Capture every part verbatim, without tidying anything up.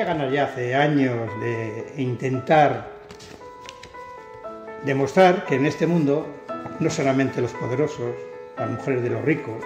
ganas ya hace años de intentar demostrar que en este mundo no solamente los poderosos, las mujeres de los ricos,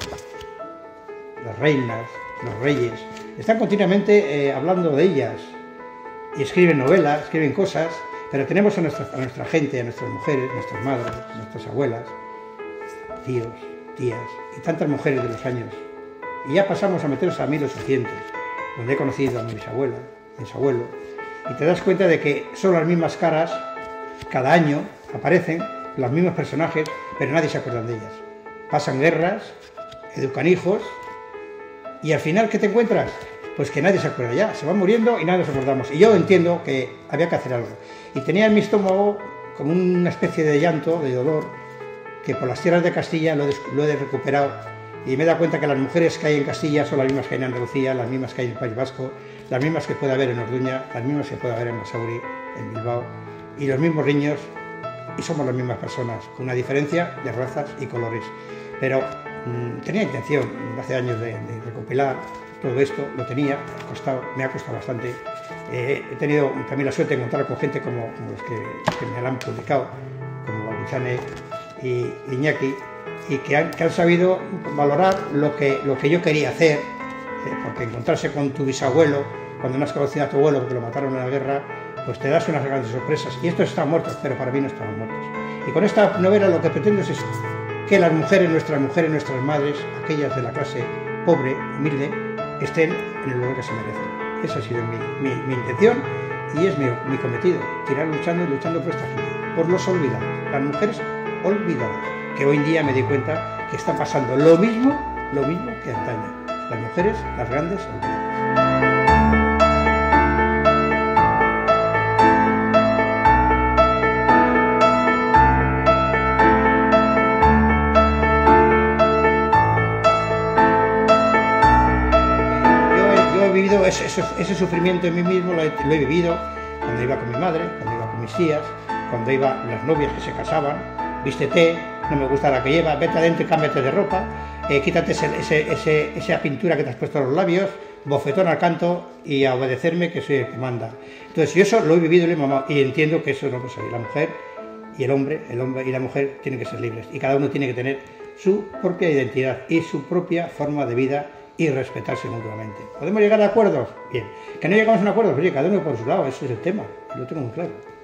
las reinas, los reyes, están continuamente eh, hablando de ellas y escriben novelas, escriben cosas, pero tenemos a nuestra, a nuestra gente, a nuestras mujeres, nuestras madres, nuestras abuelas, tíos, tías y tantas mujeres de los años. Y ya pasamos a meternos a mil ochocientos, donde he conocido a mi bisabuela, a mis abuelos, y te das cuenta de que son las mismas caras, cada año aparecen los mismos personajes, pero nadie se acuerda de ellas. Pasan guerras, educan hijos, y al final, ¿qué te encuentras? Pues que nadie se acuerda ya, se van muriendo y nadie nos acordamos. Y yo entiendo que había que hacer algo. Y tenía en mi estómago como una especie de llanto, de dolor, que por las tierras de Castilla lo, lo he recuperado. Y me he dado cuenta que las mujeres que hay en Castilla son las mismas que hay en Andalucía, las mismas que hay en el País Vasco, las mismas que puede haber en Orduña, las mismas que puede haber en Basauri, en Bilbao, y los mismos niños, y somos las mismas personas, con una diferencia de razas y colores. Pero mmm, tenía intención hace años de, de recopilar todo esto, lo tenía, me ha costado, me ha costado bastante. Eh, he tenido también la suerte de encontrar con gente como, como los que, que me han publicado, como Babuchane y Iñaki, y que han, que han sabido valorar lo que, lo que yo quería hacer, eh, porque encontrarse con tu bisabuelo, cuando no has conocido a tu abuelo porque lo mataron en la guerra, pues te das unas grandes sorpresas. Y estos están muertos, pero para mí no estaban muertos. Y con esta novela lo que pretendo es esto, que las mujeres, nuestras mujeres, nuestras madres, aquellas de la clase pobre, humilde, estén en el lugar que se merecen. Esa ha sido mi, mi, mi intención y es mi, mi cometido, tirar luchando y luchando por esta gente, por los olvidados, las mujeres olvidadas, que hoy en día me di cuenta que está pasando lo mismo, lo mismo que antaño. Las mujeres, las grandes olvidadas. Ese, ese, ese sufrimiento en mí mismo lo he, lo he vivido cuando iba con mi madre, cuando iba con mis tías, cuando iba las novias que se casaban, vístete, no me gusta la que lleva, vete adentro y cámbiate de ropa, eh, quítate ese, ese, ese, esa pintura que te has puesto en los labios, bofetón al canto y a obedecerme que soy el que manda. Entonces yo eso lo he vivido y lo he mamado y entiendo que eso no puede ser. La mujer y el hombre, el hombre y la mujer tienen que ser libres y cada uno tiene que tener su propia identidad y su propia forma de vida y respetarse mutuamente. ¿Podemos llegar a acuerdos? Bien. ¿Que no llegamos a un acuerdo? Pues oye, cada uno por su lado, ese es el tema, lo tengo muy claro.